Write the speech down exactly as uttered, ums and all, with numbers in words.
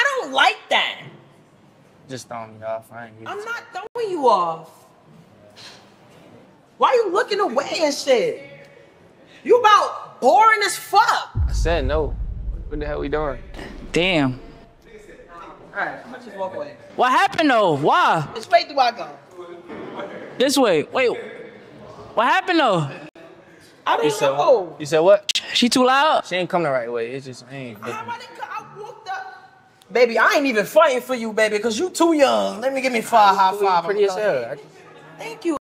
I don't like that. Just throwing me off. I ain't I'm not throwing you off. Why you looking away and shit? You about boring as fuck. I said no. What the hell we doing? Damn. Alright, I'm gonna just walk away. What happened though? Why? Which way do I go? This way. Wait. What happened though? I don't You said know. what? You said what? She too loud? She ain't come the right way. It's just I ain't. I, I walked up. Baby, I ain't even fighting for you, baby, because you too young. Let me give me five high five. Pretty as hell. Thank you.